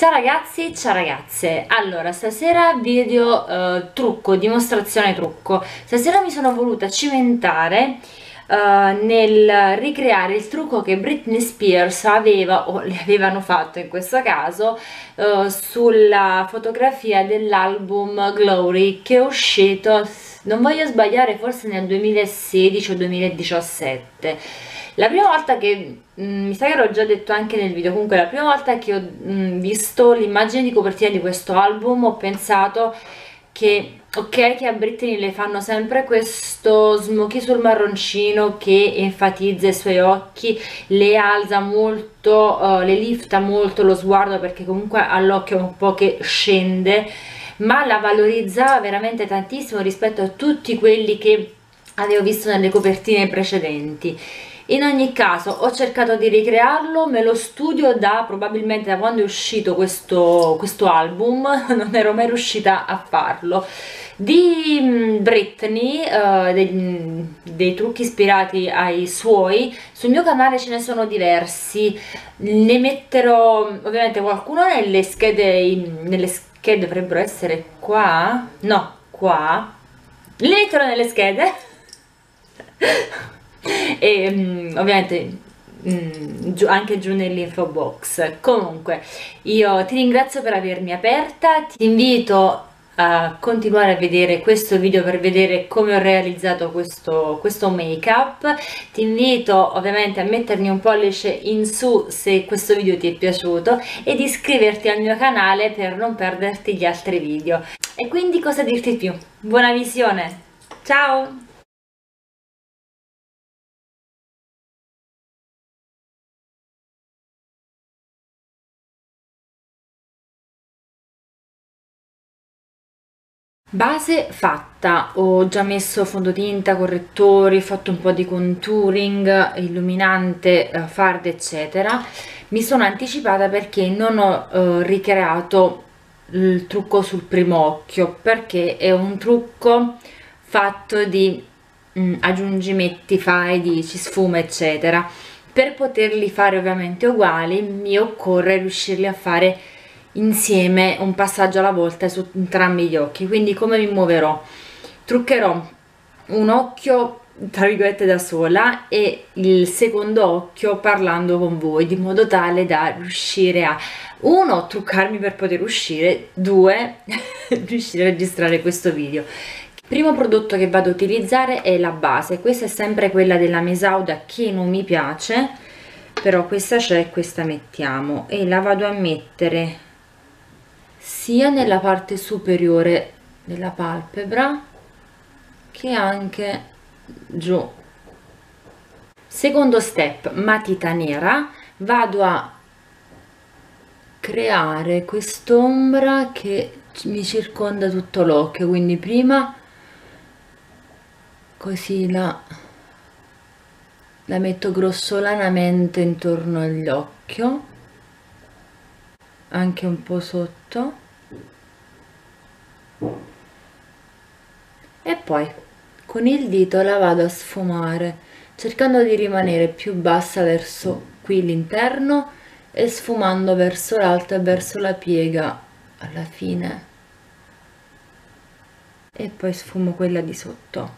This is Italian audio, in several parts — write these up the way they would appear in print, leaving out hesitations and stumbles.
Ciao ragazzi, ciao ragazze. Allora, stasera video trucco, dimostrazione trucco. Stasera mi sono voluta cimentare nel ricreare il trucco che Britney Spears aveva, o le avevano fatto in questo caso, sulla fotografia dell'album Glory, che è uscito, non voglio sbagliare, forse nel 2016 o 2017. La prima volta che, mi sa che l'ho già detto anche nel video, comunque la prima volta che ho visto l'immagine di copertina di questo album ho pensato che, ok, che a Britney le fanno sempre questo smoky sul marroncino che enfatizza i suoi occhi, le alza molto, le lifta molto lo sguardo, perché comunque ha l'occhio un po' che scende, ma la valorizzava veramente tantissimo rispetto a tutti quelli che avevo visto nelle copertine precedenti. In ogni caso ho cercato di ricrearlo, me lo studio probabilmente da quando è uscito questo album, non ero mai riuscita a farlo. Di Britney, dei trucchi ispirati ai suoi, sul mio canale ce ne sono diversi, ne metterò ovviamente qualcuno nelle schede dovrebbero essere qua, no, qua, li metterò nelle schede. E ovviamente anche giù nell'info box. Comunque io ti ringrazio per avermi aperta, ti invito a continuare a vedere questo video per vedere come ho realizzato questo make up. Ti invito ovviamente a mettermi un pollice in su se questo video ti è piaciuto ed iscriverti al mio canale per non perderti gli altri video. E quindi cosa dirti più? Buona visione, ciao! Base fatta, ho già messo fondotinta, correttori, ho fatto un po' di contouring, illuminante, fard eccetera. Mi sono anticipata perché non ho ricreato il trucco sul primo occhio, perché è un trucco fatto di aggiungimenti, fai, dici, sfumo eccetera. Per poterli fare ovviamente uguali mi occorre riuscirli a fare insieme, un passaggio alla volta su entrambi gli occhi. Quindi come mi muoverò? Truccherò un occhio tra virgolette da sola e il secondo occhio parlando con voi, di modo tale da riuscire a, uno, truccarmi per poter uscire, due, riuscire a registrare questo video. Il primo prodotto che vado a utilizzare è la base. Questa è sempre quella della Mesauda, che non mi piace, però questa c'è e questa mettiamo, e la vado a mettere sia nella parte superiore della palpebra che anche giù. Secondo step, matita nera, vado a creare quest'ombra che mi circonda tutto l'occhio, quindi prima così la metto grossolanamente intorno all'occhio, anche un po' sotto, e poi con il dito la vado a sfumare cercando di rimanere più bassa verso qui l'interno e sfumando verso l'alto e verso la piega alla fine, e poi sfumo quella di sotto.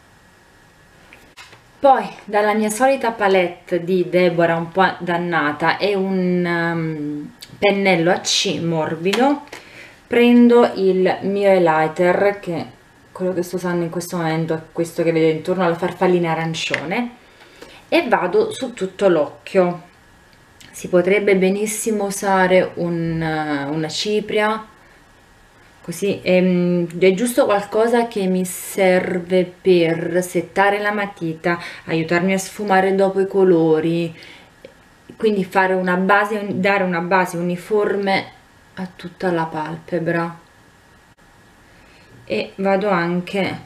Poi dalla mia solita palette di Deborah un po' dannata e un pennello a C morbido prendo il mio highlighter, che quello che sto usando in questo momento è questo che vedete intorno alla farfallina arancione, e vado su tutto l'occhio. Si potrebbe benissimo usare una cipria, così è giusto qualcosa che mi serve per settare la matita, aiutarmi a sfumare dopo i colori, quindi fare una base, dare una base uniforme a tutta la palpebra. E vado anche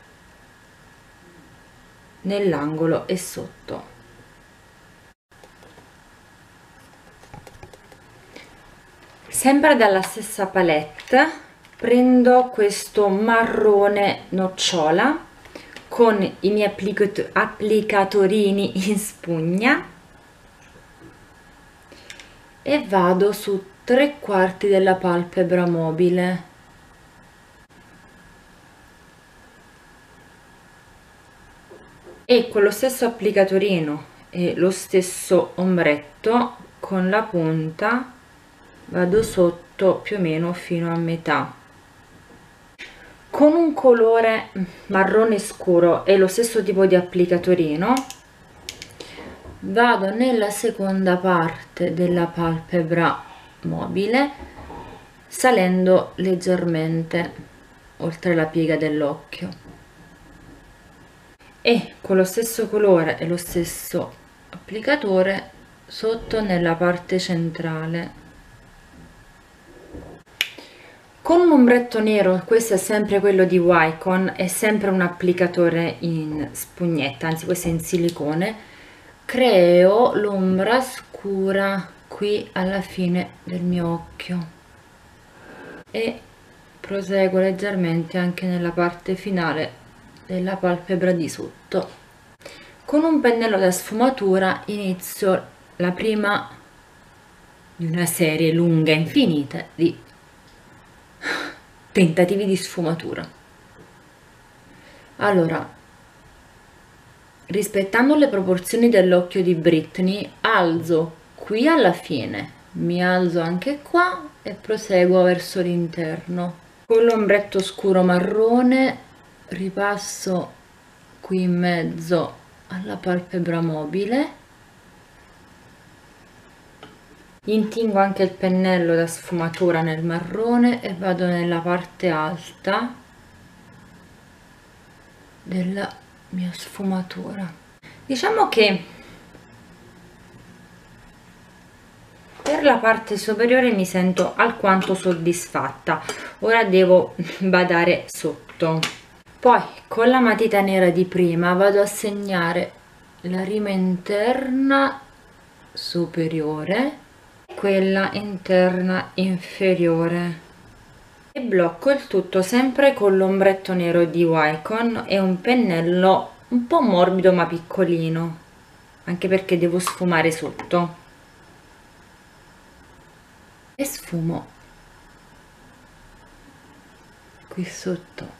nell'angolo e sotto. Sempre dalla stessa palette prendo questo marrone nocciola con i miei applicatorini in spugna e vado su 3/4 della palpebra mobile. E con lo stesso applicatorino e lo stesso ombretto, con la punta vado sotto più o meno fino a metà. Con un colore marrone scuro e lo stesso tipo di applicatorino vado nella seconda parte della palpebra mobile, salendo leggermente oltre la piega dell'occhio, e con lo stesso colore e lo stesso applicatore sotto nella parte centrale. Con un ombretto nero, questo è sempre quello di Wycon, è sempre un applicatore in spugnetta, anzi questo è in silicone, creo l'ombra scura qui alla fine del mio occhio e proseguo leggermente anche nella parte finale della palpebra di sotto. Con un pennello da sfumatura inizio la prima di una serie lunga e infinita di tentativi di sfumatura. Allora, rispettando le proporzioni dell'occhio di Britney, alzo qui alla fine, mi alzo anche qua e proseguo verso l'interno. Con l'ombretto scuro marrone ripasso qui in mezzo alla palpebra mobile, intingo anche il pennello da sfumatura nel marrone e vado nella parte alta della mia sfumatura. Diciamo che per la parte superiore mi sento alquanto soddisfatta. Ora devo badare sotto. Poi con la matita nera di prima vado a segnare la rima interna superiore, quella interna inferiore, e blocco il tutto sempre con l'ombretto nero di Wycon e un pennello un po' morbido ma piccolino, anche perché devo sfumare sotto, e sfumo qui sotto.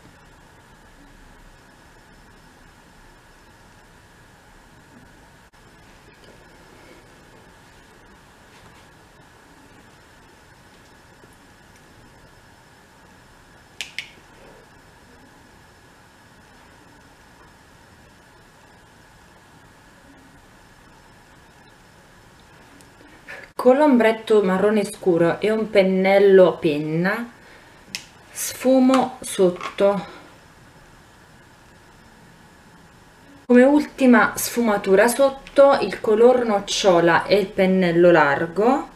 Con l'ombretto marrone scuro e un pennello penna sfumo sotto. Come ultima sfumatura sotto, il color nocciola e il pennello largo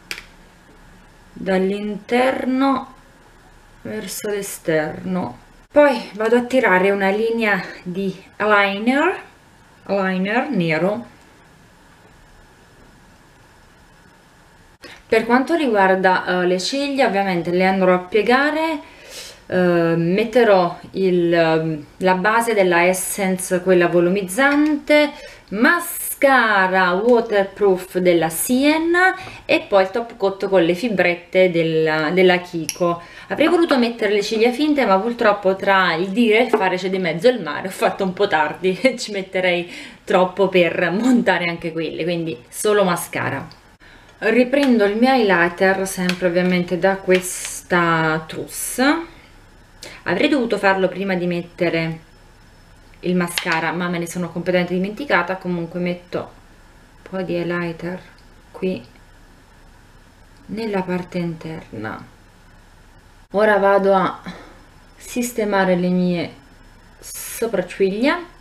dall'interno verso l'esterno. Poi vado a tirare una linea di eyeliner nero. Per quanto riguarda le ciglia, ovviamente le andrò a piegare, metterò la base della Essence, quella volumizzante, mascara waterproof della Sienna e poi il top coat con le fibrette della Kiko. Avrei voluto mettere le ciglia finte, ma purtroppo tra il dire e il fare c'è di mezzo il mare, ho fatto un po' tardi e ci metterei troppo per montare anche quelle, quindi solo mascara. Riprendo il mio highlighter sempre ovviamente da questa trousse. Avrei dovuto farlo prima di mettere il mascara, ma me ne sono completamente dimenticata. Comunque metto un po' di highlighter qui nella parte interna. Ora vado a sistemare le mie sopracciglia.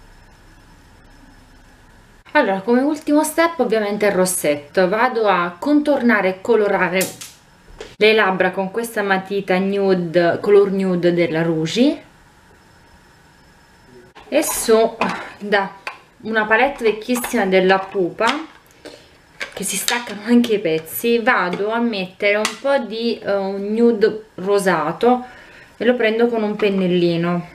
Allora, come ultimo step ovviamente il rossetto. Vado a contornare e colorare le labbra con questa matita nude, color nude della Rouge, e su da una palette vecchissima della Pupa, che si staccano anche i pezzi, vado a mettere un po' di nude rosato e lo prendo con un pennellino.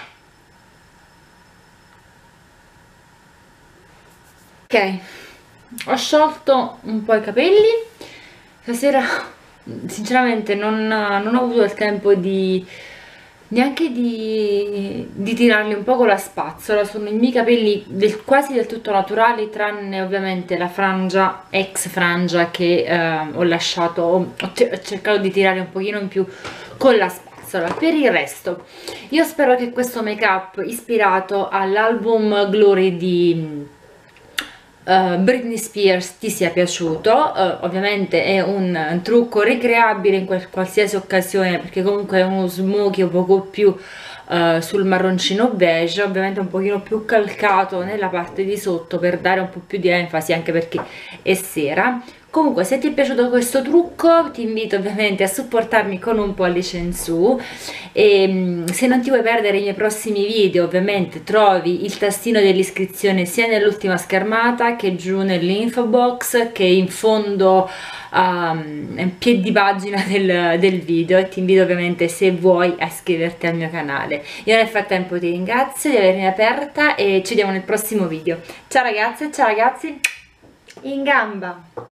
Ok, Ho sciolto un po' i capelli stasera. Sinceramente non ho avuto il tempo di neanche di tirarli un po' con la spazzola. Sono i miei capelli quasi del tutto naturali, tranne ovviamente la frangia, ex frangia, che ho lasciato, ho cercato di tirare un pochino in più con la spazzola. Per il resto io spero che questo make up ispirato all'album Glory di Britney Spears ti sia piaciuto. Ovviamente è un trucco ricreabile in qualsiasi occasione, perché comunque è uno smoky un poco più sul marroncino beige, ovviamente un pochino più calcato nella parte di sotto per dare un po' più di enfasi, anche perché è sera. Comunque, se ti è piaciuto questo trucco, ti invito ovviamente a supportarmi con un pollice in su, e se non ti vuoi perdere i miei prossimi video, ovviamente trovi il tastino dell'iscrizione sia nell'ultima schermata che giù nell'info box, che in fondo in piedi pagina del video, e ti invito ovviamente, se vuoi, a iscriverti al mio canale. Io nel frattempo ti ringrazio di avermi aperta e ci vediamo nel prossimo video. Ciao ragazze, ciao ragazzi, in gamba!